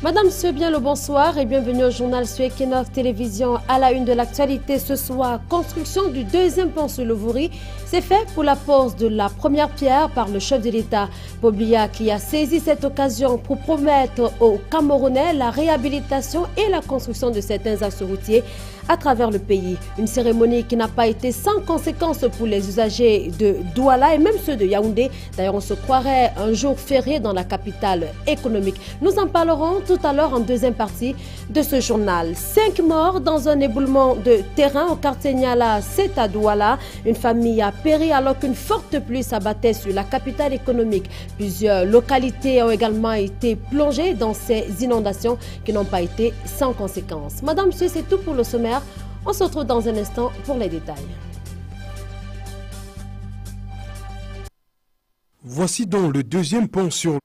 Madame, monsieur, bien le bonsoir et bienvenue au journal sur Equinox Télévision. À la une de l'actualité ce soir, construction du deuxième pont sur le Vouri. C'est fait pour la pose de la première pierre par le chef de l'État, Paul Biya, qui a saisi cette occasion pour promettre aux Camerounais la réhabilitation et la construction de certains axes routiers à travers le pays. Une cérémonie qui n'a pas été sans conséquences pour les usagers de Douala et même ceux de Yaoundé. D'ailleurs, on se croirait un jour férié dans la capitale économique. Nous en parlerons tout à l'heure en deuxième partie de ce journal. 5 morts dans un éboulement de terrain au quartier Niala, c'est à Douala. Une famille a péri alors qu'une forte pluie s'abattait sur la capitale économique. Plusieurs localités ont également été plongées dans ces inondations qui n'ont pas été sans conséquences. Madame, monsieur, c'est tout pour le sommaire. On se retrouve dans un instant pour les détails. Voici donc le deuxième pont sur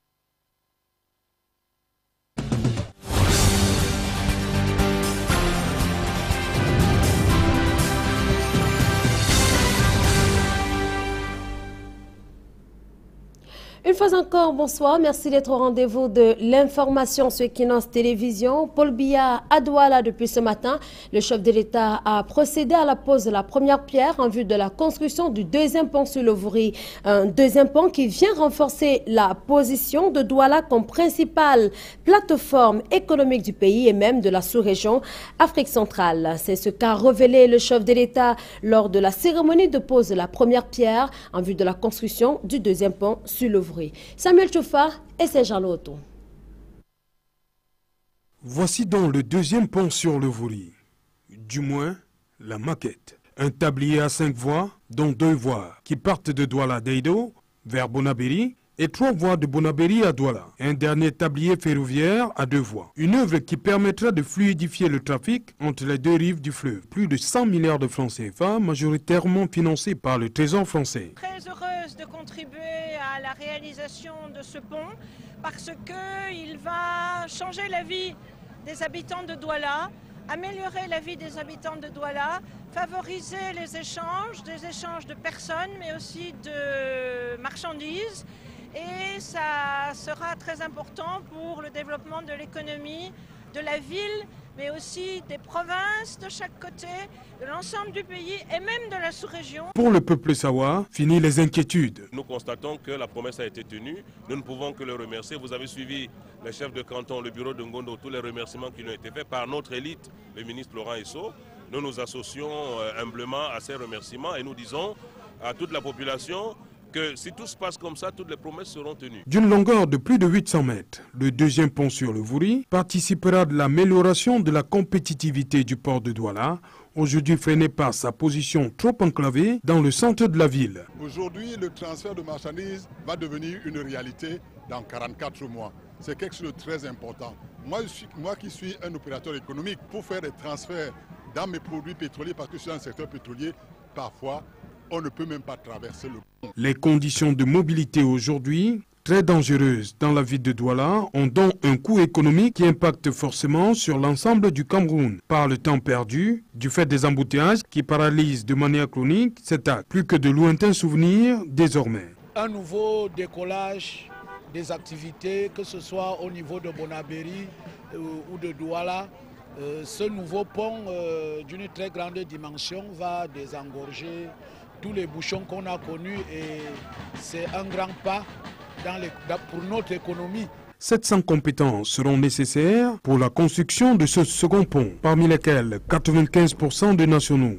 Une fois encore, bonsoir. Merci d'être au rendez-vous de l'information sur Equinox Télévision. Paul Biya à Douala depuis ce matin. Le chef de l'État a procédé à la pose de la première pierre en vue de la construction du deuxième pont sur le Vouri. Un deuxième pont qui vient renforcer la position de Douala comme principale plateforme économique du pays et même de la sous-région Afrique centrale. C'est ce qu'a révélé le chef de l'État lors de la cérémonie de pose de la première pierre en vue de la construction du deuxième pont sur le Vouri. Samuel Choufa et Serge Loto. Voici donc le deuxième pont sur le Vouri. Du moins, la maquette. Un tablier à 5 voies, dont 2 voies qui partent de Douala Deido vers Bonaberi et 3 voies de Bonaberi à Douala. Un dernier tablier ferroviaire à 2 voies. Une œuvre qui permettra de fluidifier le trafic entre les deux rives du fleuve. Plus de 100 milliards de francs CFA, majoritairement financés par le Trésor français. Très heureuse de contribuer à la réalisation de ce pont parce qu'il va changer la vie des habitants de Douala, améliorer la vie des habitants de Douala, favoriser les échanges, des échanges de personnes mais aussi de marchandises. Et ça sera très important pour le développement de l'économie, de la ville, mais aussi des provinces de chaque côté, de l'ensemble du pays et même de la sous-région. Pour le peuple sawa, fini les inquiétudes. Nous constatons que la promesse a été tenue. Nous ne pouvons que le remercier. Vous avez suivi les chefs de canton, le bureau de Ngondo, tous les remerciements qui nous ont été faits par notre élite, le ministre Laurent Esso. Nous nous associons humblement à ces remerciements et nous disons à toute la population que si tout se passe comme ça, toutes les promesses seront tenues. D'une longueur de plus de 800 mètres, le deuxième pont sur le Vouri participera de l'amélioration de la compétitivité du port de Douala, aujourd'hui freiné par sa position trop enclavée dans le centre de la ville. Aujourd'hui, le transfert de marchandises va devenir une réalité dans 44 mois. C'est quelque chose de très important. Moi qui suis un opérateur économique, pour faire des transferts dans mes produits pétroliers, parce que je suis dans le secteur pétrolier, parfois, on ne peut même pas traverser le pont. Les conditions de mobilité aujourd'hui, très dangereuses dans la ville de Douala, ont donc un coût économique qui impacte forcément sur l'ensemble du Cameroun. Par le temps perdu, du fait des embouteillages qui paralysent de manière chronique cet acte. Plus que de lointains souvenirs désormais. Un nouveau décollage des activités, que ce soit au niveau de Bonaberi ou de Douala. Ce nouveau pont d'une très grande dimension va désengorger tous les bouchons qu'on a connus et c'est un grand pas pour notre économie. 700 compétences seront nécessaires pour la construction de ce second pont, parmi lesquels 95% de nationaux.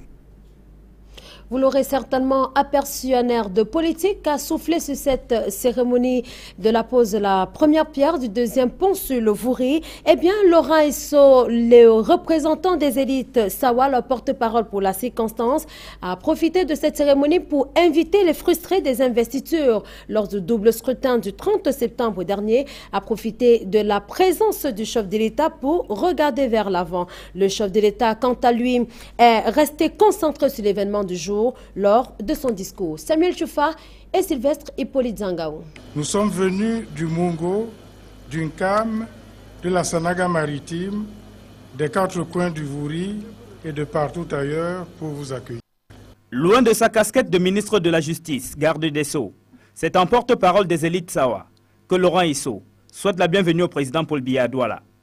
Vous l'aurez certainement aperçu, un air de politique a soufflé sur cette cérémonie de la pose de la première pierre du deuxième pont sur le Vouri. Eh bien, Laurent Esso, le représentant des élites Sawa, le porte-parole pour la circonstance, a profité de cette cérémonie pour inviter les frustrés des investitures lors du double scrutin du 30 septembre dernier, a profité de la présence du chef de l'État pour regarder vers l'avant. Le chef de l'État, quant à lui, est resté concentré sur l'événement du jour lors de son discours. Samuel Choufa et Sylvestre Hippolyte Zangao. Nous sommes venus du Mungo, d'une Cam, de la Sanaga maritime, des 4 coins du Vouri et de partout ailleurs pour vous accueillir. Loin de sa casquette de ministre de la Justice, garde des Sceaux, c'est en porte-parole des élites Sawa que Laurent Esso souhaite la bienvenue au président Paul Biya à Douala.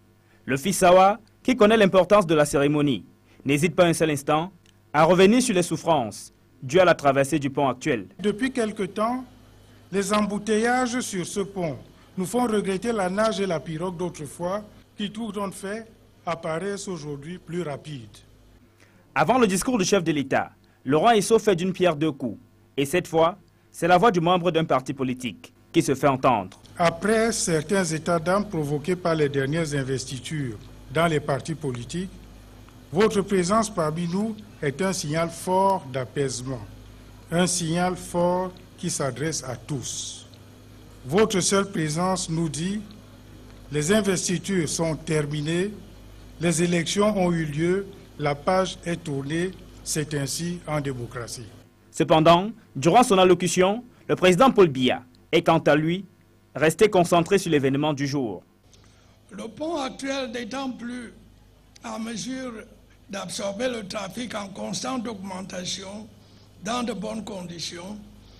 Le fils Sawa, qui connaît l'importance de la cérémonie, n'hésite pas un seul instant à revenir sur les souffrances dues à la traversée du pont actuel. Depuis quelque temps, les embouteillages sur ce pont nous font regretter la nage et la pirogue d'autrefois qui, tout compte fait, apparaissent aujourd'hui plus rapides. Avant le discours du chef de l'État, Laurent Esso fait d'une pierre deux coups. Et cette fois, c'est la voix du membre d'un parti politique qui se fait entendre. Après certains états d'âme provoqués par les dernières investitures dans les partis politiques, votre présence parmi nous est un signal fort d'apaisement, un signal fort qui s'adresse à tous. Votre seule présence nous dit « Les investitures sont terminées, les élections ont eu lieu, la page est tournée, c'est ainsi en démocratie. » Cependant, durant son allocution, le président Paul Biya est quant à lui resté concentré sur l'événement du jour. Le pont actuel n'étant plus en mesure d'absorber le trafic en constante augmentation dans de bonnes conditions,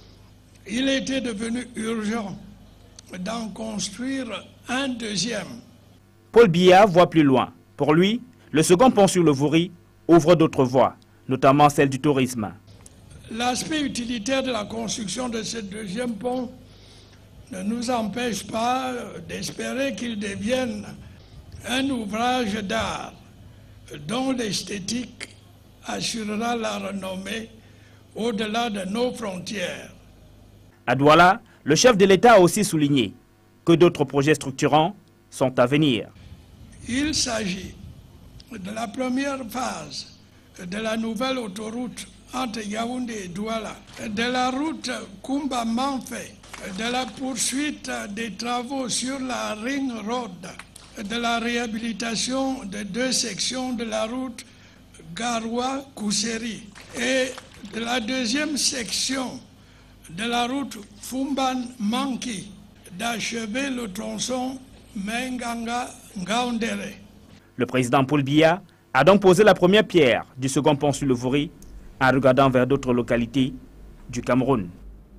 il était devenu urgent d'en construire un deuxième. Paul Biya voit plus loin. Pour lui, le second pont sur le Vouri ouvre d'autres voies, notamment celle du tourisme. L'aspect utilitaire de la construction de ce deuxième pont ne nous empêche pas d'espérer qu'il devienne un ouvrage d'art dont l'esthétique assurera la renommée au-delà de nos frontières. À Douala, le chef de l'État a aussi souligné que d'autres projets structurants sont à venir. Il s'agit de la première phase de la nouvelle autoroute entre Yaoundé et Douala, de la route Kumba-Manfé, de la poursuite des travaux sur la Ring Road, de la réhabilitation de 2 sections de la route Garoua-Kousseri et de la 2e section de la route Fumban-Manki, d'achever le tronçon Menganga-Ngaoundéré. Le président Paul Biya a donc posé la première pierre du second pont sur le Vouri en regardant vers d'autres localités du Cameroun.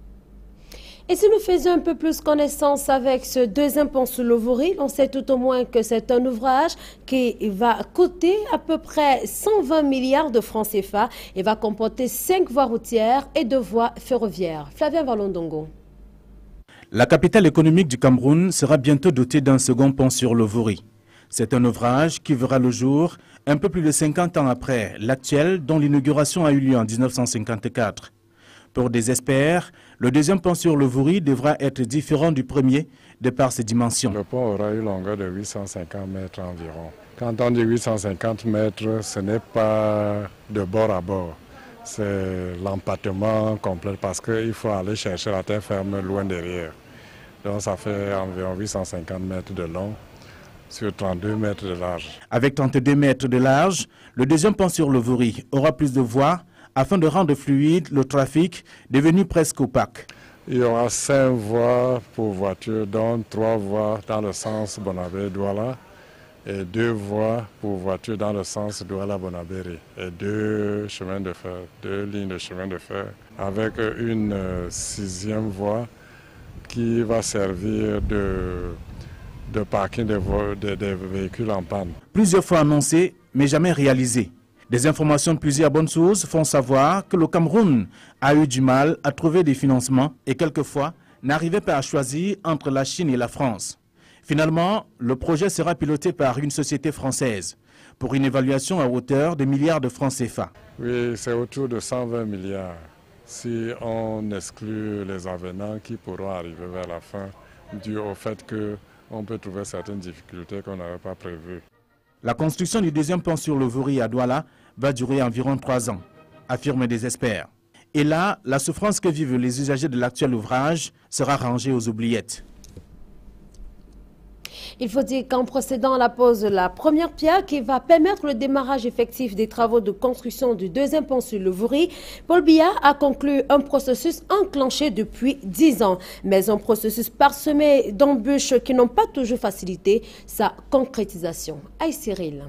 Et si nous faisions un peu plus connaissance avec ce deuxième pont sur le Vouri, on sait tout au moins que c'est un ouvrage qui va coûter à peu près 120 milliards de francs CFA et va comporter 5 voies routières et 2 voies ferroviaires. Flavien Valondongo. La capitale économique du Cameroun sera bientôt dotée d'un second pont sur le Vouri. C'est un ouvrage qui verra le jour un peu plus de 50 ans après l'actuel dont l'inauguration a eu lieu en 1954. Pour des experts, le deuxième pont sur le Vouri devra être différent du premier de par ses dimensions. Le pont aura une longueur de 850 mètres environ. Quand on dit 850 mètres, ce n'est pas de bord à bord. C'est l'empattement complet parce qu'il faut aller chercher la terre ferme loin derrière. Donc ça fait environ 850 mètres de long sur 32 mètres de large. Avec 32 mètres de large, le deuxième pont sur le Vouri aura plus de voies afin de rendre fluide le trafic devenu presque opaque. Il y aura 5 voies pour voitures, dont 3 voies dans le sens Bonabé-Douala et 2 voies pour voitures dans le sens Douala-Bonabéry et 2 chemins de fer, 2 lignes de chemin de fer avec une 6e voie qui va servir de parking des véhicules en panne. Plusieurs fois annoncé, mais jamais réalisé. Des informations de plusieurs bonnes sources font savoir que le Cameroun a eu du mal à trouver des financements et quelquefois n'arrivait pas à choisir entre la Chine et la France. Finalement, le projet sera piloté par une société française pour une évaluation à hauteur de milliards de francs CFA. Oui, c'est autour de 120 milliards si on exclut les avenants qui pourront arriver vers la fin dû au fait qu'on peut trouver certaines difficultés qu'on n'avait pas prévues. La construction du deuxième pont sur le Vouri à Douala va durer environ 3 ans, affirment des experts. Et là, la souffrance que vivent les usagers de l'actuel ouvrage sera rangée aux oubliettes. Il faut dire qu'en procédant à la pose de la première pierre qui va permettre le démarrage effectif des travaux de construction du deuxième pont sur le Vouri, Paul Biya a conclu un processus enclenché depuis 10 ans, mais un processus parsemé d'embûches qui n'ont pas toujours facilité sa concrétisation. Aïe Cyril.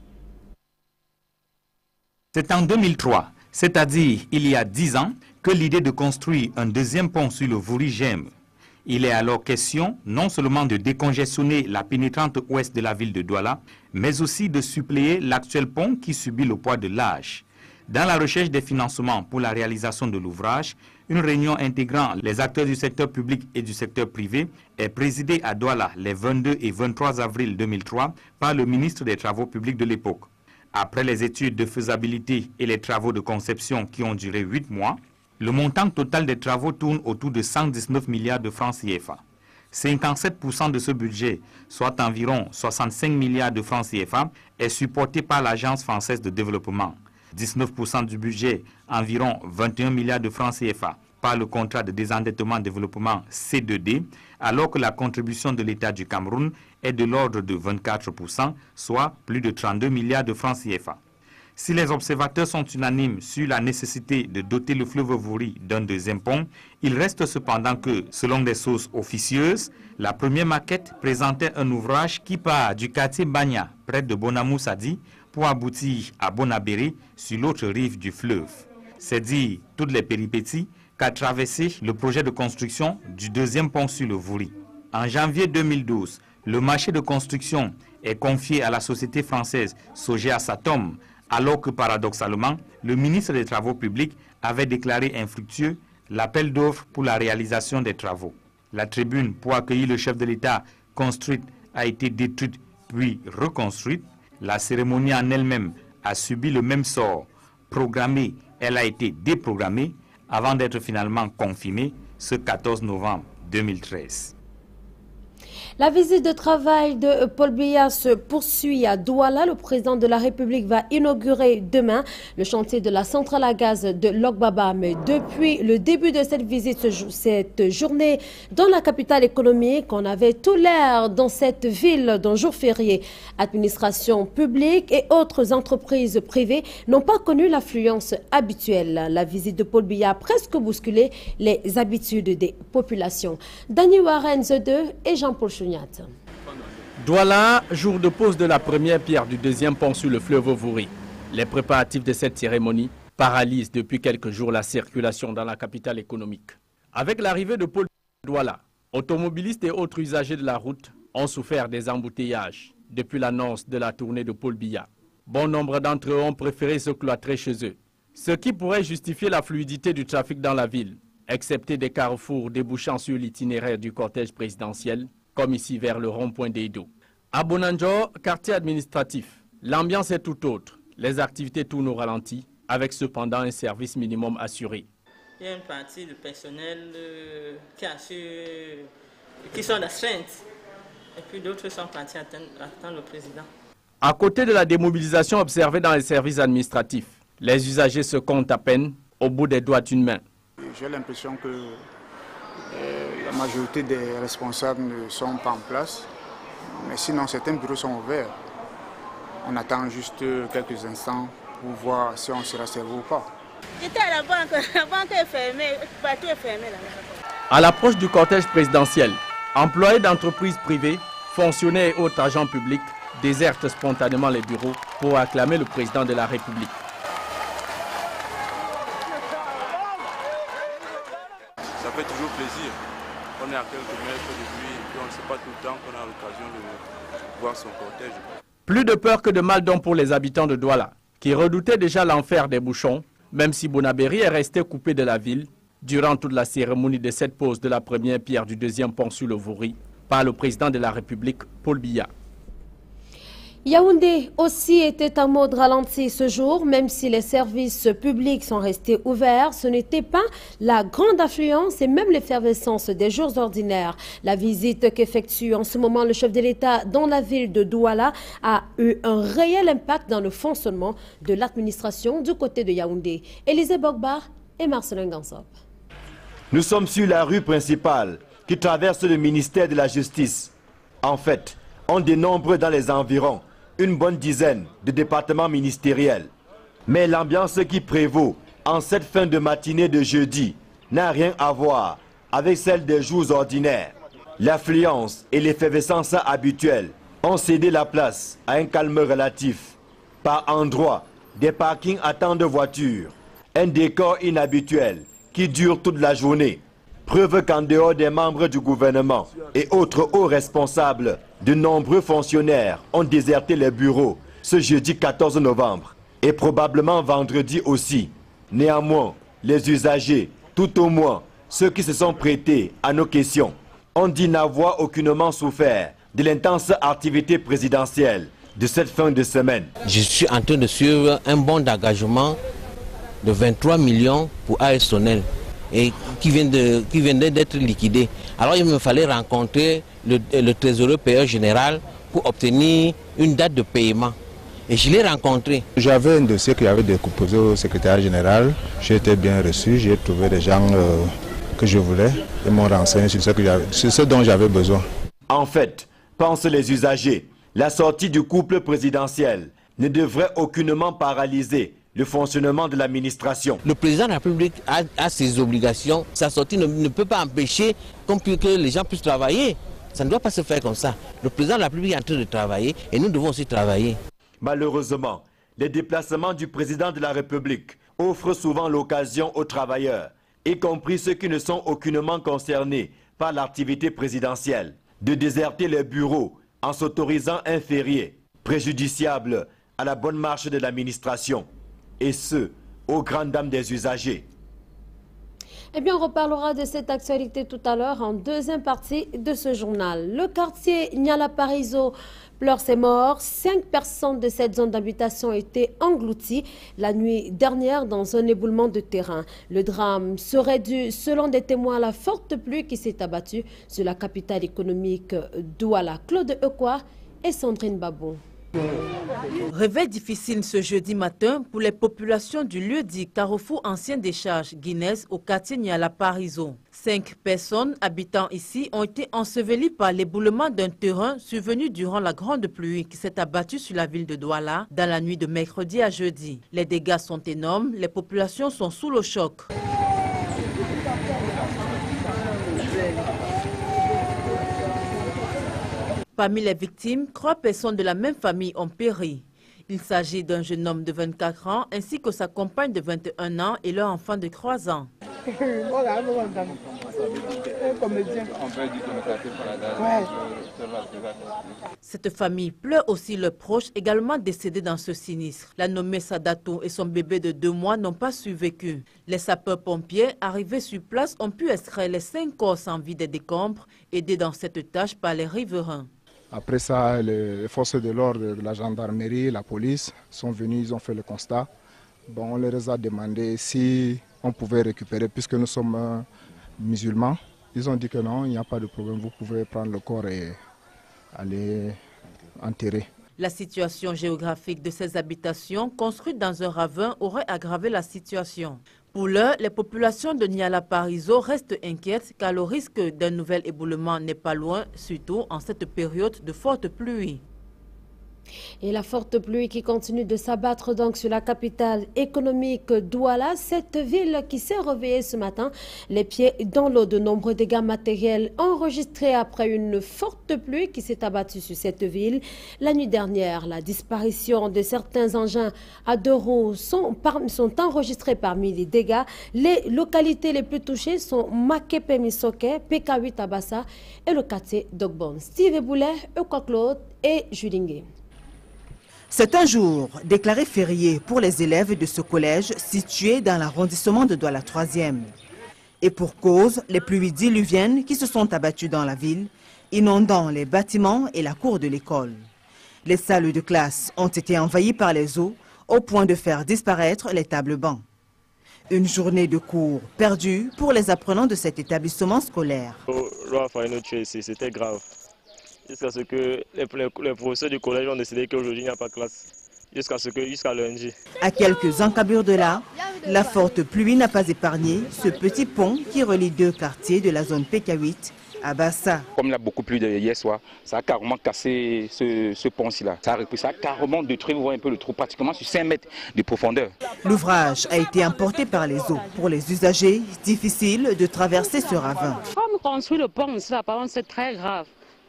C'est en 2003, c'est-à-dire il y a 10 ans, que l'idée de construire un deuxième pont sur le Vouri germe. Il est alors question non seulement de décongestionner la pénétrante ouest de la ville de Douala, mais aussi de suppléer l'actuel pont qui subit le poids de l'âge. Dans la recherche des financements pour la réalisation de l'ouvrage, une réunion intégrant les acteurs du secteur public et du secteur privé est présidée à Douala les 22 et 23 avril 2003 par le ministre des Travaux publics de l'époque. Après les études de faisabilité et les travaux de conception qui ont duré 8 mois, le montant total des travaux tourne autour de 119 milliards de francs CFA. 57% de ce budget, soit environ 65 milliards de francs CFA, est supporté par l'Agence française de développement. 19% du budget, environ 21 milliards de francs CFA, par le contrat de désendettement développement C2D, alors que la contribution de l'État du Cameroun est de l'ordre de 24%, soit plus de 32 milliards de francs CFA. Si les observateurs sont unanimes sur la nécessité de doter le fleuve Vouri d'un deuxième pont, il reste cependant que, selon des sources officieuses, la première maquette présentait un ouvrage qui part du quartier Banya, près de Bonamou-Sadi, pour aboutir à Bonabéry, sur l'autre rive du fleuve. C'est dire toutes les péripéties qu'a traversé le projet de construction du deuxième pont sur le Vouri. En janvier 2012, le marché de construction est confié à la société française Sogea Satom, alors que paradoxalement, le ministre des Travaux publics avait déclaré infructueux l'appel d'offres pour la réalisation des travaux. La tribune pour accueillir le chef de l'État construite a été détruite puis reconstruite. La cérémonie en elle-même a subi le même sort. Programmée, elle a été déprogrammée avant d'être finalement confirmée ce 14 novembre 2013. La visite de travail de Paul Biya se poursuit à Douala. Le président de la République va inaugurer demain le chantier de la centrale à gaz de Logbaba. Mais depuis le début de cette visite, cette journée dans la capitale économique, on avait tout l'air dans cette ville d'un jour férié. Administration publique et autres entreprises privées n'ont pas connu l'affluence habituelle. La visite de Paul Biya a presque bousculé les habitudes des populations. Dani Warren, The2 et Jean-Paul Chouniat. Douala, jour de pose de la première pierre du deuxième pont sur le fleuve Vouri. Les préparatifs de cette cérémonie paralysent depuis quelques jours la circulation dans la capitale économique. Avec l'arrivée de Paul Douala, automobilistes et autres usagers de la route ont souffert des embouteillages depuis l'annonce de la tournée de Paul Biya. Bon nombre d'entre eux ont préféré se cloîtrer chez eux, ce qui pourrait justifier la fluidité du trafic dans la ville, excepté des carrefours débouchant sur l'itinéraire du cortège présidentiel, comme ici vers le rond-point d'Edo. À Bonanjo, quartier administratif, l'ambiance est tout autre. Les activités tournent au ralenti, avec cependant un service minimum assuré. Il y a une partie du personnel qui sont d'astreinte, et puis d'autres sont partis attendre le président. À côté de la démobilisation observée dans les services administratifs, les usagers se comptent à peine au bout des doigts d'une main. J'ai l'impression que la majorité des responsables ne sont pas en place, mais sinon certains bureaux sont ouverts. On attend juste quelques instants pour voir si on sera servi ou pas. J'étais à la banque est fermée, partout est fermé là. À l'approche du cortège présidentiel, employés d'entreprises privées, fonctionnaires et autres agents publics désertent spontanément les bureaux pour acclamer le président de la République. Ça fait toujours plaisir. On est à quelques mètres de lui et on ne sait pas tout le temps qu'on a l'occasion de voir son cortège. Plus de peur que de mal don pour les habitants de Douala, qui redoutaient déjà l'enfer des bouchons, même si Bonabéry est resté coupé de la ville durant toute la cérémonie de cette pose de la première pierre du deuxième pont sur le Vouri par le président de la République, Paul Biya. Yaoundé aussi était en mode ralenti ce jour, même si les services publics sont restés ouverts. Ce n'était pas la grande affluence et même l'effervescence des jours ordinaires. La visite qu'effectue en ce moment le chef de l'État dans la ville de Douala a eu un réel impact dans le fonctionnement de l'administration du côté de Yaoundé. Élisée Bogba et Marcelin Gansop. Nous sommes sur la rue principale qui traverse le ministère de la Justice. En fait, on dénombre dans les environs une bonne dizaine de départements ministériels. Mais l'ambiance qui prévaut en cette fin de matinée de jeudi n'a rien à voir avec celle des jours ordinaires. L'affluence et l'effervescence habituelles ont cédé la place à un calme relatif. Par endroits, des parkings attendent voitures. Un décor inhabituel qui dure toute la journée. Preuve qu'en dehors des membres du gouvernement et autres hauts responsables de nombreux fonctionnaires ont déserté les bureaux ce jeudi 14 novembre et probablement vendredi aussi. Néanmoins, les usagers, tout au moins ceux qui se sont prêtés à nos questions, ont dit n'avoir aucunement souffert de l'intense activité présidentielle de cette fin de semaine. Je suis en train de suivre un bon d'engagement de 23 millions pour AS Sonel et qui venait d'être liquidé. Alors il me fallait rencontrer le trésorier payeur général pour obtenir une date de paiement. Et je l'ai rencontré. J'avais un dossier que j'avais déposé au secrétaire général. J'ai été bien reçu, j'ai trouvé des gens que je voulais et m'ont renseigné sur ce dont j'avais besoin. En fait, pensent les usagers, la sortie du couple présidentiel ne devrait aucunement paralyser le fonctionnement de l'administration. Le président de la République a ses obligations. Sa sortie ne peut pas empêcher que les gens puissent travailler. Ça ne doit pas se faire comme ça. Le président de la République est en train de travailler et nous devons aussi travailler. Malheureusement, les déplacements du président de la République offrent souvent l'occasion aux travailleurs, y compris ceux qui ne sont aucunement concernés par l'activité présidentielle, de déserter les bureaux en s'autorisant un férié, préjudiciable à la bonne marche de l'administration, et ce, aux grandes dames des usagers. Eh bien, on reparlera de cette actualité tout à l'heure en deuxième partie de ce journal. Le quartier Niala-Parizeau pleure ses morts. 5 personnes de cette zone d'habitation ont été englouties la nuit dernière dans un éboulement de terrain. Le drame serait dû, selon des témoins, à la forte pluie qui s'est abattue sur la capitale économique Douala. Claude Ekwa et Sandrine Babou. Réveil difficile ce jeudi matin pour les populations du lieu dit Carrefour Ancien Décharge Guinness au quartier Niala-Parizeau. 5 personnes habitant ici ont été ensevelies par l'éboulement d'un terrain survenu durant la grande pluie qui s'est abattue sur la ville de Douala dans la nuit de mercredi à jeudi. Les dégâts sont énormes, les populations sont sous le choc. Parmi les victimes, 3 personnes de la même famille ont péri. Il s'agit d'un jeune homme de 24 ans ainsi que sa compagne de 21 ans et leur enfant de 3 ans. Cette famille pleure aussi leurs proches également décédés dans ce sinistre. La nommée Sadatou et son bébé de 2 mois n'ont pas survécu. Les sapeurs-pompiers arrivés sur place ont pu extraire les 5 corps sans vie des décombres, aidés dans cette tâche par les riverains. Après ça, les forces de l'ordre, la gendarmerie, la police sont venus, ils ont fait le constat. Bon, on leur a demandé si on pouvait récupérer, puisque nous sommes musulmans. Ils ont dit que non, il n'y a pas de problème, vous pouvez prendre le corps et aller enterrer. La situation géographique de ces habitations construites dans un ravin aurait aggravé la situation. Pour l'heure, les populations de Niala-Parizeau restent inquiètes car le risque d'un nouvel éboulement n'est pas loin, surtout en cette période de forte pluie. Et la forte pluie qui continue de s'abattre donc sur la capitale économique Douala, cette ville qui s'est réveillée ce matin, les pieds dans l'eau. De nombreux dégâts matériels enregistrés après une forte pluie qui s'est abattue sur cette ville. La nuit dernière, la disparition de certains engins à 2 roues sont enregistrés parmi les dégâts. Les localités les plus touchées sont Makepe Misoke, PK8 Abassa et le quartier Dogbon. Steve Boulet, Eukwa Claude et Julingue. C'est un jour déclaré férié pour les élèves de ce collège situé dans l'arrondissement de Douala 3e. Et pour cause, les pluies diluviennes qui se sont abattues dans la ville, inondant les bâtiments et la cour de l'école. Les salles de classe ont été envahies par les eaux au point de faire disparaître les tables bancs. Une journée de cours perdue pour les apprenants de cet établissement scolaire. C'était grave. Jusqu'à ce que les professeurs du collège ont décidé qu'aujourd'hui il n'y a pas de classe. Jusqu'à lundi. À quelques encablures de là, la forte pluie n'a pas épargné ce petit pont qui relie 2 quartiers de la zone PK8 à Bassa. Comme il a beaucoup plu hier soir, ça a carrément cassé ce pont-ci là. Ça a carrément détruit, vous voyez un peu le trou, pratiquement sur 5 mètres de profondeur. L'ouvrage a été emporté par les eaux. Pour les usagers, difficile de traverser ce ravin. Comme construire le pont, ça, par contre, c'est très grave.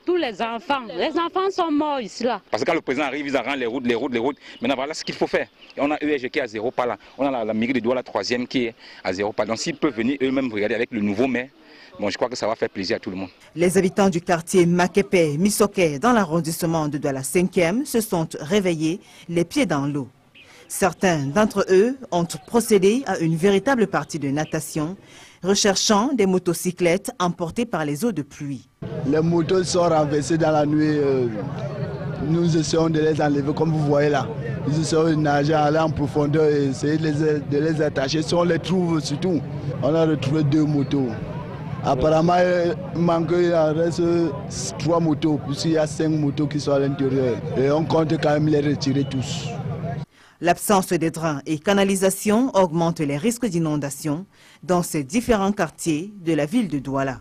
surtout les enfants. Les enfants sont morts ici là. Parce que quand le président arrive, ils arrangent les routes. Maintenant voilà ce qu'il faut faire. Et on a ESG qui est à 0 pas là. On a la mairie de Douala, la 3e qui est à 0 pas. Donc s'ils peuvent venir eux-mêmes regarder avec le nouveau maire, bon, je crois que ça va faire plaisir à tout le monde. Les habitants du quartier Makepe, Misoké, dans l'arrondissement de Douala 5e, se sont réveillés les pieds dans l'eau. Certains d'entre eux ont procédé à une véritable partie de natation, recherchant des motocyclettes emportées par les eaux de pluie. Les motos sont renversées dans la nuit. Nous essayons de les enlever comme vous voyez là. Nous essayons de nager, aller en profondeur et essayer de les attacher. Si on les trouve surtout, on a retrouvé 2 motos. Apparemment, il en reste 3 motos, puisqu'il y a 5 motos qui sont à l'intérieur. Et on compte quand même les retirer tous. L'absence de drains et canalisations augmente les risques d'inondation dans ces différents quartiers de la ville de Douala.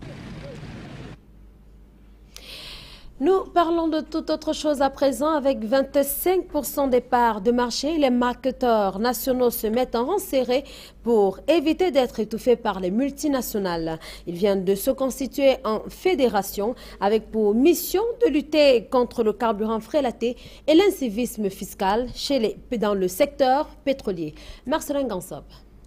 Nous parlons de toute autre chose à présent. Avec 25% des parts de marché, les marketeurs nationaux se mettent en rang serré pour éviter d'être étouffés par les multinationales. Ils viennent de se constituer en fédération avec pour mission de lutter contre le carburant frélaté et l'incivisme fiscal dans le secteur pétrolier. Marcelin Gansop.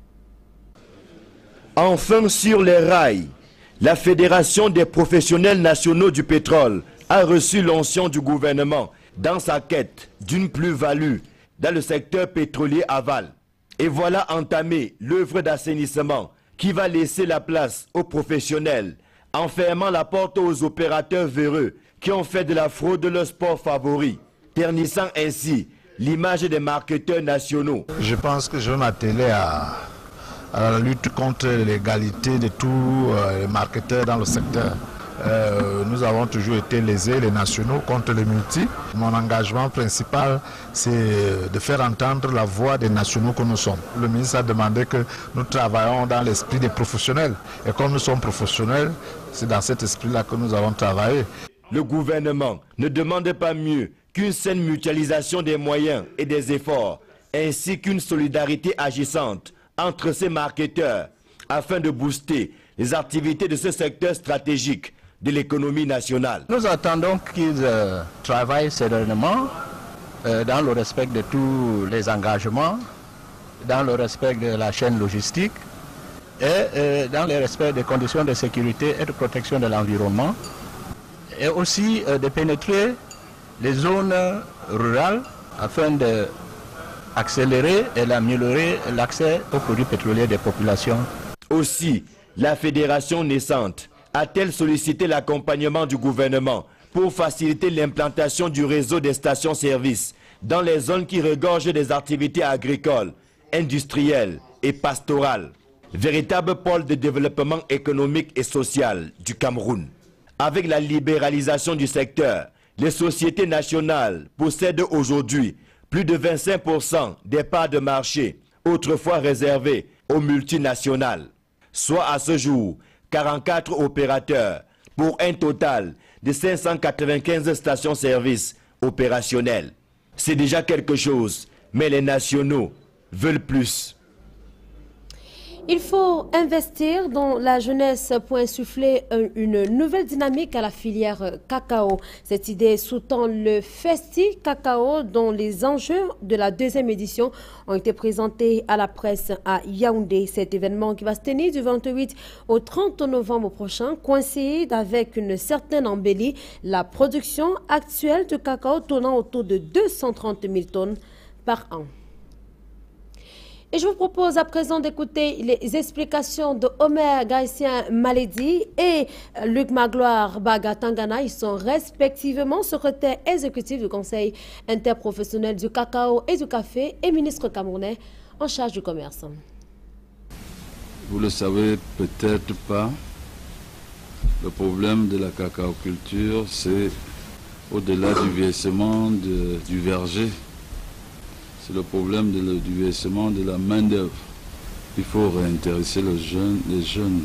Enfin sur les rails, la Fédération des professionnels nationaux du pétrole a reçu l'onction du gouvernement dans sa quête d'une plus-value dans le secteur pétrolier aval. Et voilà entamé l'œuvre d'assainissement qui va laisser la place aux professionnels, en fermant la porte aux opérateurs véreux qui ont fait de la fraude leur sport favori, ternissant ainsi l'image des marketeurs nationaux. Je pense que je vais m'atteler à la lutte contre l'égalité de tous les marketeurs dans le secteur. Nous avons toujours été lésés, les nationaux, contre les multis. Mon engagement principal, c'est de faire entendre la voix des nationaux que nous sommes. Le ministre a demandé que nous travaillons dans l'esprit des professionnels. Et comme nous sommes professionnels, c'est dans cet esprit-là que nous avons travaillé. Le gouvernement ne demande pas mieux qu'une saine mutualisation des moyens et des efforts, ainsi qu'une solidarité agissante entre ces marketeurs, afin de booster les activités de ce secteur stratégique de l'économie nationale. Nous attendons qu'ils travaillent sereinement dans le respect de tous les engagements, dans le respect de la chaîne logistique et dans le respect des conditions de sécurité et de protection de l'environnement, et aussi de pénétrer les zones rurales afin d'accélérer et d'améliorer l'accès aux produits pétroliers des populations. Aussi, la fédération naissante a-t-elle sollicité l'accompagnement du gouvernement pour faciliter l'implantation du réseau des stations-service dans les zones qui regorgent des activités agricoles, industrielles et pastorales, véritable pôle de développement économique et social du Cameroun. Avec la libéralisation du secteur, les sociétés nationales possèdent aujourd'hui plus de 25% des parts de marché, autrefois réservées aux multinationales, soit à ce jour 44 opérateurs pour un total de 595 stations-service opérationnelles. C'est déjà quelque chose, mais les nationaux veulent plus. Il faut investir dans la jeunesse pour insuffler une nouvelle dynamique à la filière cacao. Cette idée sous-tend le Festi Cacao dont les enjeux de la 2e édition ont été présentés à la presse à Yaoundé. Cet événement qui va se tenir du 28 au 30 novembre prochain coïncide avec une certaine embellie, la production actuelle de cacao tournant autour de 230 000 tonnes par an. Et je vous propose à présent d'écouter les explications de Omer Gaïtien Maledi et Luc Magloire Bagatangana. Ils sont respectivement secrétaire exécutif du Conseil interprofessionnel du cacao et du café et ministre camerounais en charge du commerce. Vous le savez peut-être pas, le problème de la cacaoculture, c'est au-delà du vieillissement du verger. C'est le problème du vieillissement de la main-d'œuvre. Il faut réintéresser les jeunes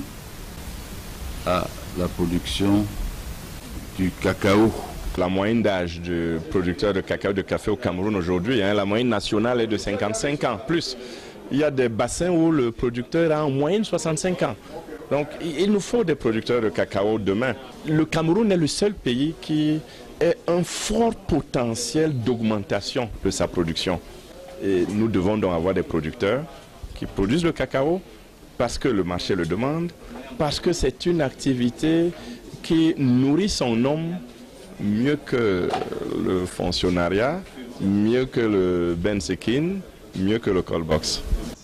à la production du cacao. La moyenne d'âge du producteur de cacao de café au Cameroun aujourd'hui, la moyenne nationale est de 55 ans plus. Il y a des bassins où le producteur a en moyenne 65 ans. Donc il nous faut des producteurs de cacao demain. Le Cameroun est le seul pays qui a un fort potentiel d'augmentation de sa production. Et nous devons donc avoir des producteurs qui produisent le cacao parce que le marché le demande, parce que c'est une activité qui nourrit son homme mieux que le fonctionnariat, mieux que le bensekin, mieux que le callbox.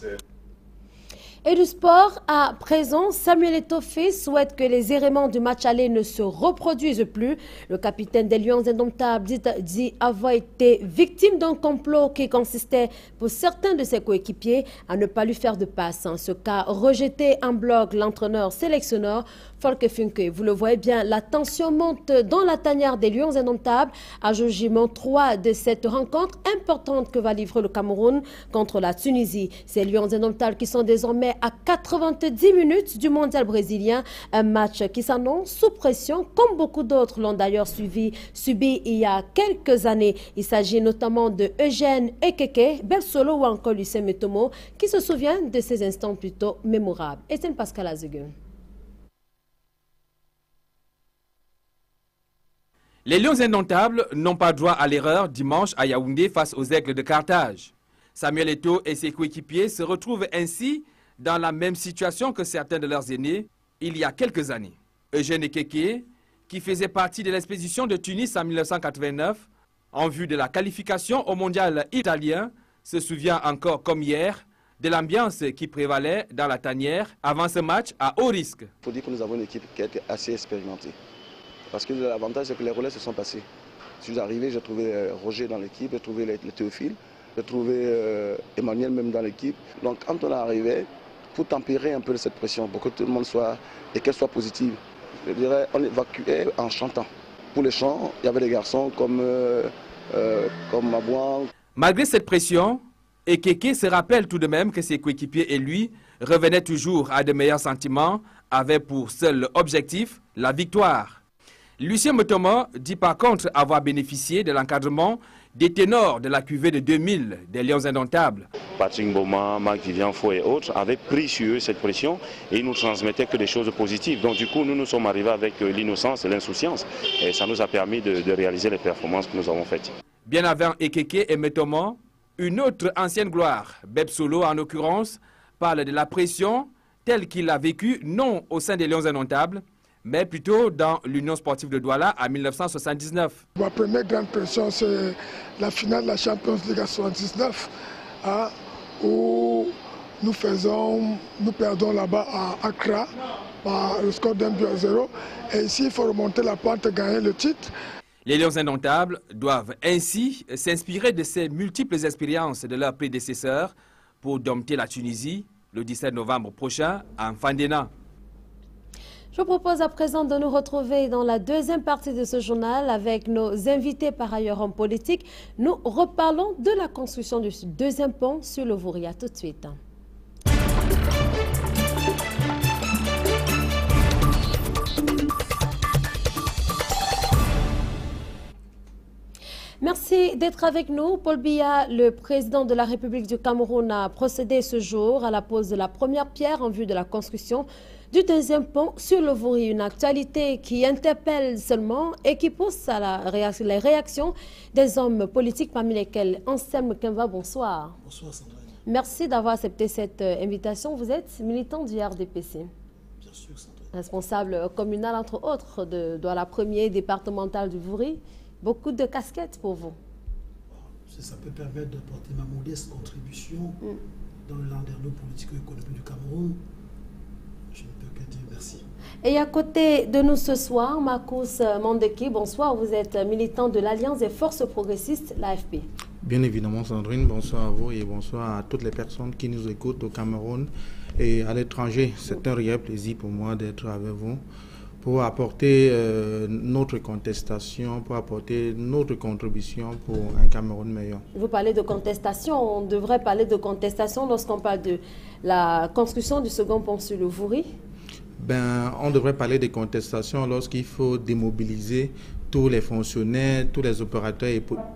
Et du sport, à présent, Samuel Eto'o souhaite que les éléments du match aller ne se reproduisent plus. Le capitaine des Lions indomptables dit avoir été victime d'un complot qui consistait pour certains de ses coéquipiers à ne pas lui faire de passe. En ce cas, rejeté en bloc l'entraîneur-sélectionneur Folke Funke. Vous le voyez bien, la tension monte dans la tanière des Lions indomptables à jugement 3 de cette rencontre importante que va livrer le Cameroun contre la Tunisie. Ces Lions indomptables qui sont désormais à 90 minutes du mondial brésilien, un match qui s'annonce sous pression comme beaucoup d'autres l'ont d'ailleurs subi il y a quelques années. Il s'agit notamment de Eugène Ekeke, Bersolo ou encore Lucien Metomo qui se souviennent de ces instants plutôt mémorables. Et c'est Pascal Azegun. Les Lions indomptables n'ont pas droit à l'erreur dimanche à Yaoundé face aux Aigles de Carthage. Samuel Eto'o et ses coéquipiers se retrouvent ainsi dans la même situation que certains de leurs aînés il y a quelques années. Eugène Ekeke, qui faisait partie de l'expédition de Tunis en 1989 en vue de la qualification au mondial italien, se souvient encore comme hier de l'ambiance qui prévalait dans la tanière avant ce match à haut risque. Il faut dire que nous avons une équipe qui est assez expérimentée. Parce que l'avantage, c'est que les relais se sont passés. Je suis arrivé, j'ai trouvé Roger dans l'équipe, j'ai trouvé les Théophile, j'ai trouvé Emmanuel même dans l'équipe. Donc quand on est arrivé, pour tempérer un peu cette pression, pour que tout le monde soit, et qu'elle soit positive, je dirais, on évacuait en chantant. Pour les chants, il y avait des garçons comme Mabouan. Malgré cette pression, Ekeke se rappelle tout de même que ses coéquipiers et lui revenaient toujours à de meilleurs sentiments, avaient pour seul objectif la victoire. Lucien Metomo dit par contre avoir bénéficié de l'encadrement des ténors de la cuvée de 2000 des Lions indomptables. Patrick Boma, Marc Vivian Faux et autres avaient pris sur eux cette pression et ils nous transmettaient que des choses positives. Donc du coup, nous sommes arrivés avec l'innocence et l'insouciance et ça nous a permis de réaliser les performances que nous avons faites. Bien avant Ekeke et Metomo, une autre ancienne gloire, Beb Solo en l'occurrence, parle de la pression telle qu'il l'a vécue non au sein des Lions indomptables, mais plutôt dans l'Union sportive de Douala en 1979. Ma première grande pression, c'est la finale de la Champions League à 79, où nous perdons là-bas à Accra par le score d'1-0. Et ici, il faut remonter la pente et gagner le titre. Les Lions indomptables doivent ainsi s'inspirer de ces multiples expériences de leurs prédécesseurs pour dompter la Tunisie le 17 novembre prochain à Fandena. Je vous propose à présent de nous retrouver dans la deuxième partie de ce journal avec nos invités par ailleurs en politique. Nous reparlons de la construction du deuxième pont sur le Vouri. À tout de suite. Merci d'être avec nous. Paul Biya, le président de la République du Cameroun, a procédé ce jour à la pose de la première pierre en vue de la construction du deuxième pont sur le Vouri. Une actualité qui interpelle seulement et qui pousse à les réactions des hommes politiques, parmi lesquels Anselme Kemba. Bonsoir. Bonsoir Sandrine. Merci d'avoir accepté cette invitation. Vous êtes militant du RDPC. Bien sûr Sandrine. Responsable communal entre autres de la première départementale du Vouri. Beaucoup de casquettes pour vous. Ça peut permettre d'apporter ma modeste contribution dans le landerneau politico-économique du Cameroun. Je ne peux que dire merci. Et à côté de nous ce soir, Marcus Mandeki, bonsoir. Vous êtes militant de l'Alliance des forces progressistes, l'AFP. Bien évidemment, Sandrine, bonsoir à vous et bonsoir à toutes les personnes qui nous écoutent au Cameroun et à l'étranger. C'est un réel plaisir pour moi d'être avec vous pour apporter notre contestation, pour apporter notre contribution pour un Cameroun meilleur. Vous parlez de contestation, on devrait parler de contestation lorsqu'on parle de la construction du second pont sur le Vouri? On devrait parler de contestation lorsqu'il faut démobiliser tous les fonctionnaires, tous les opérateurs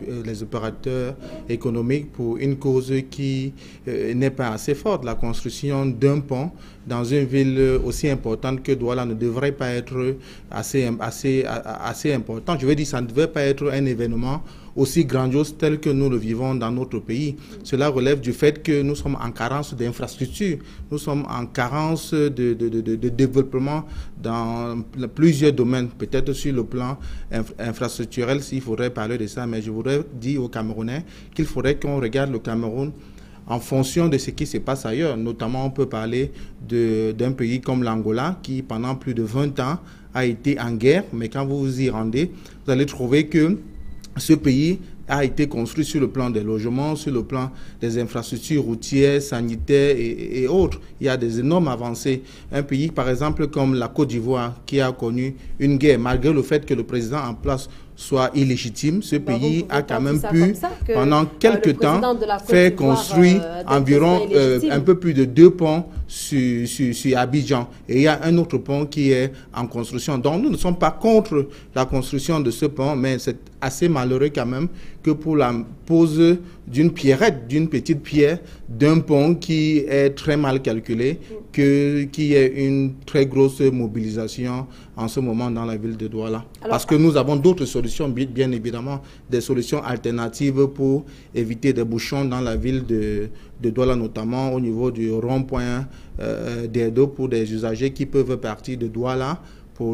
économiques pour une cause qui n'est pas assez forte. La construction d'un pont dans une ville aussi importante que Douala ne devrait pas être assez important. Je veux dire, ça ne devait pas être un événement aussi grandiose tel que nous le vivons dans notre pays. Cela relève du fait que nous sommes en carence d'infrastructures, nous sommes en carence de développement dans plusieurs domaines, peut-être sur le plan infrastructurel s'il faudrait parler de ça, mais je voudrais dire aux Camerounais qu'il faudrait qu'on regarde le Cameroun en fonction de ce qui se passe ailleurs. Notamment, on peut parler d'un pays comme l'Angola qui, pendant plus de 20 ans, a été en guerre, mais quand vous vous y rendez, vous allez trouver que ce pays a été construit sur le plan des logements, sur le plan des infrastructures routières, sanitaires et autres. Il y a des énormes avancées. Un pays, par exemple, comme la Côte d'Ivoire, qui a connu une guerre, malgré le fait que le président en place soit illégitime, ce pays a quand même pu, pendant quelques temps, faire construire environ un peu plus de 2 ponts sur Abidjan. Et il y a un autre pont qui est en construction. Donc nous ne sommes pas contre la construction de ce pont, mais c'est assez malheureux quand même que pour la pose d'une pierrette, d'une petite pierre, d'un pont qui est très mal calculé, qu'il y ait une très grosse mobilisation en ce moment dans la ville de Douala. Parce que nous avons d'autres solutions, bien évidemment, des solutions alternatives pour éviter des bouchons dans la ville de Douala, notamment au niveau du rond-point d'Edo pour des usagers qui peuvent partir de Douala pour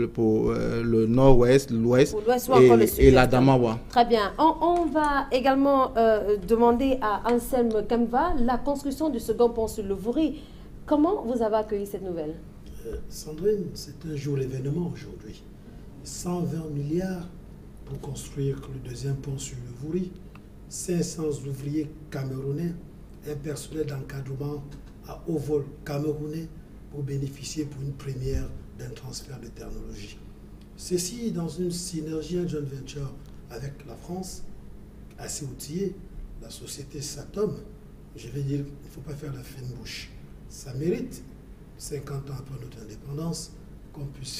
le nord-ouest, l'ouest et la Damawa. Très bien. On va également demander à Anselme Kemva la construction du second pont sur le Vouri. Comment vous avez accueilli cette nouvelle? Sandrine, c'est un jour d'événement aujourd'hui. 120 milliards pour construire le deuxième pont sur le Vouri, 500 ouvriers camerounais, un personnel d'encadrement à haut vol camerounais pour bénéficier pour une première d'un transfert de technologie. Ceci dans une synergie, un joint venture avec la France, assez outillée, la société Satom. Je vais dire, il ne faut pas faire la fine bouche. Ça mérite, 50 ans après notre indépendance, qu'on puisse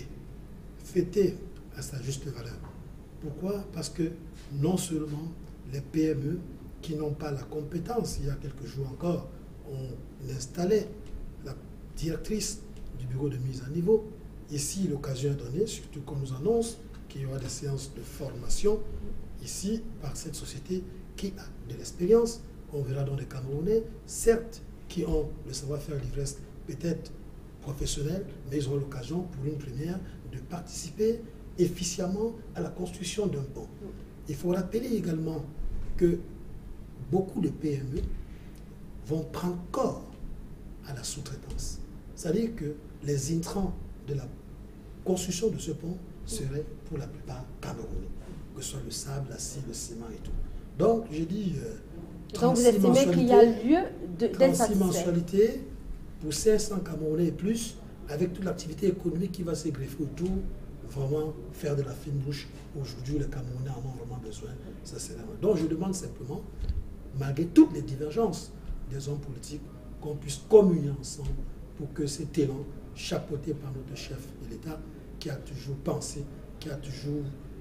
fêter à sa juste valeur. Pourquoi? Parce que non seulement les PME qui n'ont pas la compétence, il y a quelques jours encore, on installait la directrice du bureau de mise à niveau. Ici, l'occasion est donnée, surtout qu'on nous annonce qu'il y aura des séances de formation ici par cette société qui a de l'expérience. On verra dans les Camerounais, certes, qui ont le savoir-faire l'ivresse peut-être professionnel, mais ils auront l'occasion pour une première de participer efficacement à la construction d'un pont. Il faut rappeler également que beaucoup de PME vont prendre corps à la sous-traitance. C'est-à-dire que les intrants de la construction de ce pont seraient pour la plupart camerounais, que ce soit le sable, l'acier, le ciment et tout. Donc, j'ai dit, donc vous estimez qu'il y a lieu d'être satisfait. 36 mensualités pour 500 Camerounais et plus, avec toute l'activité économique qui va se greffer autour, vraiment faire de la fine bouche. Aujourd'hui, les Camerounais en ont vraiment besoin. Ça, c'est donc, je demande simplement, malgré toutes les divergences des hommes politiques, qu'on puisse communier ensemble pour que cet élan, chapeauté par notre chef de l'État, qui a toujours pensé, qui a toujours,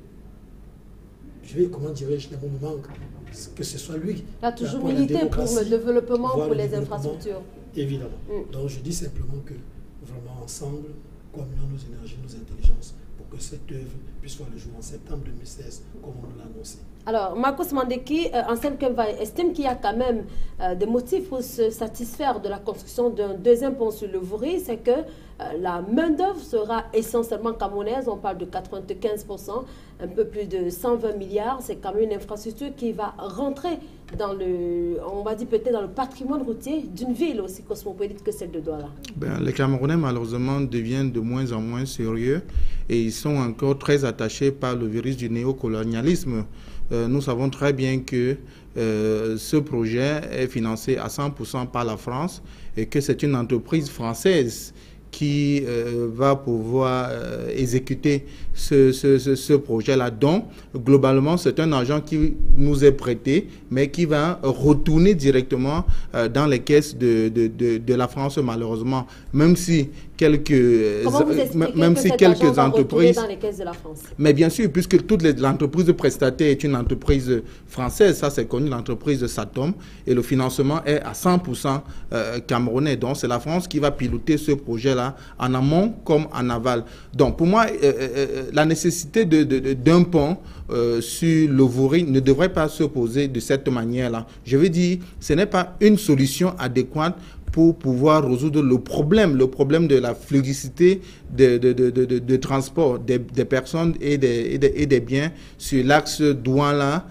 comment dirais-je, les bons moments, que ce soit lui. Il a toujours milité pour le développement, pour les infrastructures. Évidemment. Donc je dis simplement que, vraiment ensemble, communions nos énergies, nos intelligences, pour que cette œuvre puisse voir le jour en septembre 2016, comme on nous l'a annoncé. Alors, Marcos Mandeki, Anselme Kemva, estime qu'il y a quand même des motifs pour se satisfaire de la construction d'un deuxième pont sur le Vouri, c'est que la main-d'œuvre sera essentiellement camerounaise, on parle de 95%, un peu plus de 120 milliards, c'est quand même une infrastructure qui va rentrer dans le, on va dire peut-être dans le patrimoine routier d'une ville aussi cosmopolite que celle de Douala. Les Camerounais, malheureusement, deviient de moins en moins sérieux et ils sont encore très attachés par le virus du néocolonialisme. Nous savons très bien que ce projet est financé à 100% par la France et que c'est une entreprise française qui va pouvoir exécuter ce projet-là. Donc, globalement, c'est un argent qui nous est prêté, mais qui va retourner directement dans les caisses de la France, malheureusement. Même si quelques entreprises... dans les caisses de la France? Mais bien sûr, puisque l'entreprise prestataire est une entreprise française, ça c'est connu, l'entreprise Satom, et le financement est à 100% camerounais. Donc, c'est la France qui va piloter ce projet-là en amont comme en aval. Donc, pour moi, la nécessité d'un pont sur le Vouri ne devrait pas se poser de cette manière-là. Je veux dire, ce n'est pas une solution adéquate pour pouvoir résoudre le problème de la fluidité de transport des personnes et des biens sur l'axe Douala,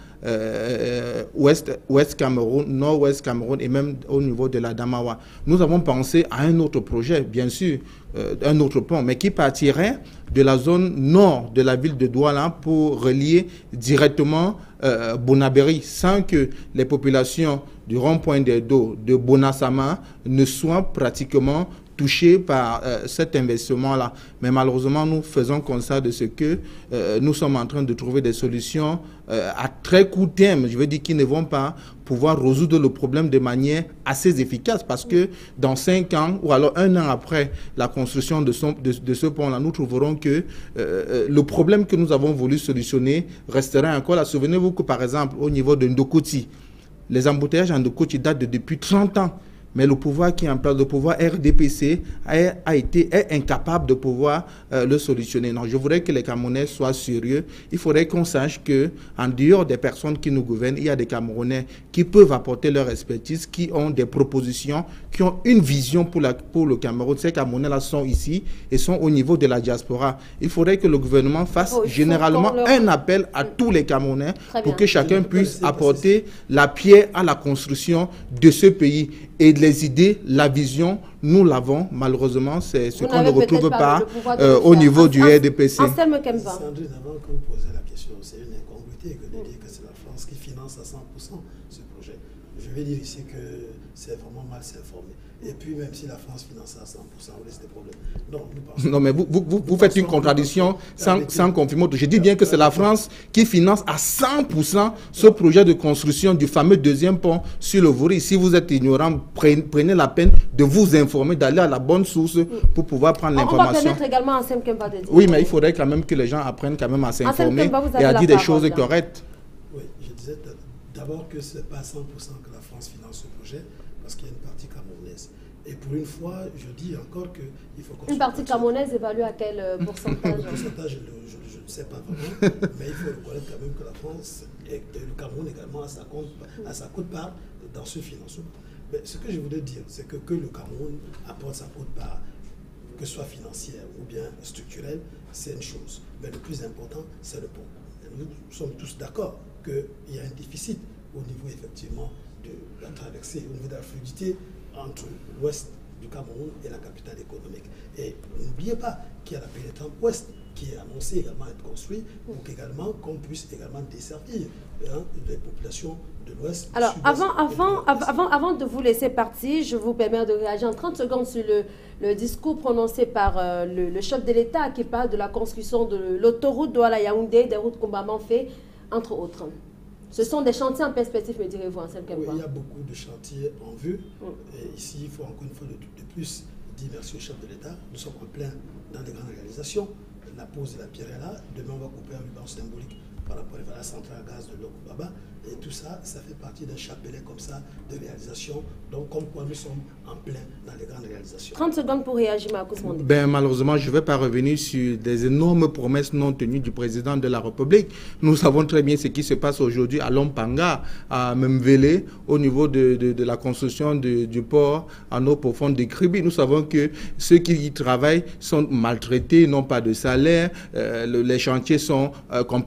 Ouest Cameroun, Nord-Ouest Cameroun et même au niveau de la Damawa. Nous avons pensé à un autre projet, bien sûr, un autre pont, mais qui partirait de la zone nord de la ville de Douala pour relier directement Bonaberi, sans que les populations du rond-point des dos de Bonasama ne soient pratiquement touchés par cet investissement-là. Mais malheureusement, nous faisons constat de ce que nous sommes en train de trouver des solutions à très court terme, je veux dire, qui ne vont pas pouvoir résoudre le problème de manière assez efficace, parce que dans 5 ans, ou alors 1 an après la construction de ce pont-là, nous trouverons que le problème que nous avons voulu solutionner resterait encore là. Souvenez-vous que, par exemple, au niveau de Ndokoti, les embouteillages en Ndokoti datent depuis 30 ans. Mais le pouvoir qui est en place, le pouvoir RDPC, est incapable de pouvoir le solutionner. Non, je voudrais que les Camerounais soient sérieux. Il faudrait qu'on sache qu'en dehors des personnes qui nous gouvernent, il y a des Camerounais qui peuvent apporter leur expertise, qui ont des propositions, qui ont une vision pour le Cameroun. Ces Camerounais-là sont ici et sont au niveau de la diaspora. Il faudrait que le gouvernement fasse généralement un appel à tous les Camerounais pour que chacun puisse apporter la pierre à la construction de ce pays. Et les idées, la vision, nous l'avons. Malheureusement, c'est ce qu'on ne retrouve pas au niveau du RDPC. Anselme Kemba. Sandrine, avant que vous posiez la question, c'est une incongruité que de dire que c'est la France qui finance à 100% ce projet. Je vais dire ici que c'est vraiment mal s'informer. Et puis, même si la France finance à 100%, on laisse des problèmes. Non, mais vous faites une contradiction sans confirmer. Je dis bien que c'est la France qui finance à 100% ce projet de construction du fameux deuxième pont sur le Vouri. Si vous êtes ignorant, prenez la peine de vous informer, d'aller à la bonne source pour pouvoir prendre l'information. On va permettre également à Anselme Kemba de dire. Oui, mais il faudrait quand même que les gens apprennent quand même à s'informer et à dire des choses correctes. Oui, je disais d'abord que ce n'est pas à 100% que la France finance ce projet, parce qu'il y a une partie camerounaise. Et pour une fois, je dis encore qu'il faut... Une partie camerounaise évalue à quel pourcentage? Le pourcentage, je ne sais pas vraiment, mais il faut reconnaître quand même que la France et le Cameroun également a sa quote-part dans ce financement. Mais ce que je voulais dire, c'est que le Cameroun apporte sa quote-part, que ce soit financière ou bien structurelle, c'est une chose. Mais le plus important, c'est le pont. Et nous sommes tous d'accord qu'il y a un déficit au niveau effectivement de la traversée, au niveau de la fluidité entre l'ouest du Cameroun et la capitale économique. Et n'oubliez pas qu'il y a la pénétrante ouest qui est annoncée également être construite pour qu'on puisse également desservir les populations de l'ouest. Alors, avant de vous laisser partir, je vous permets de réagir en 30 secondes sur le discours prononcé par le chef de l'État qui parle de la construction de l'autoroute Douala-Yaoundé, des routes Kombama-Fé, entre autres. Ce sont des chantiers en perspective, me direz-vous, Anselme Kemba. Oui, il y a beaucoup de chantiers en vue. Et ici, il faut encore une fois de plus dire merci au chef de l'État. Nous sommes en plein dans les grandes réalisations. La pose de la pierre est là. Demain, on va couper un ruban symbolique par rapport à la centrale à gaz de Lokubaba. Et tout ça, ça fait partie d'un chapelet comme ça de réalisation. Donc, comme quoi nous sommes en plein dans les grandes réalisations. 30 secondes pour réagir, Marcus Mondi. Malheureusement, je ne vais pas revenir sur des énormes promesses non tenues du président de la République. Nous savons très bien ce qui se passe aujourd'hui à Lompanga, à Memvele, au niveau de la construction du port en eau profonde de Kribi. Nous savons que ceux qui y travaillent sont maltraités, n'ont pas de salaire, les chantiers sont complètement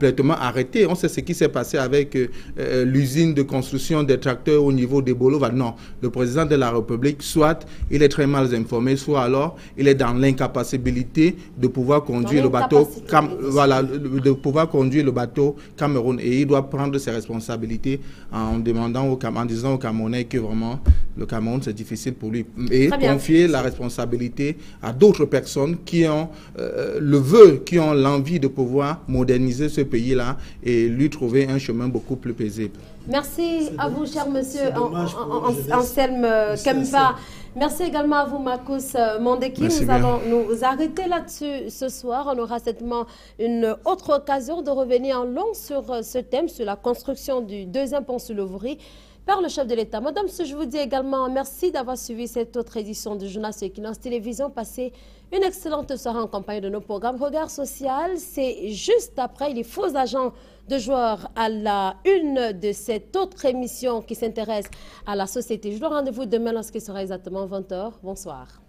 arrêter. On sait ce qui s'est passé avec l'usine de construction des tracteurs au niveau des Boulevards. Non, le président de la République, soit il est très mal informé, soit alors il est dans l'incapacité de pouvoir conduire le bateau, de pouvoir conduire le bateau Cameroun, et il doit prendre ses responsabilités en disant aux Camerounais que vraiment le Cameroun c'est difficile pour lui, et confier la responsabilité à d'autres personnes qui ont le vœu, qui ont l'envie de pouvoir moderniser ce pays-là et lui trouver un chemin beaucoup plus paisible. Merci à vous, cher monsieur Anselme Kempa. Merci également à vous, Marcus Mondeki. Nous allons nous arrêter là-dessus ce soir. On aura certainement une autre occasion de revenir en long sur ce thème, sur la construction du deuxième pont sur le Vouri par le chef de l'État. Madame, je vous dis également merci d'avoir suivi cette autre édition du journal sur Equinox Télévision. Passez une excellente soirée en compagnie de nos programmes. Regard social, c'est juste après les faux agents de joueurs à la une de cette autre émission qui s'intéresse à la société. Je vous donne rendez-vous demain lorsqu'il sera exactement 20h. Bonsoir.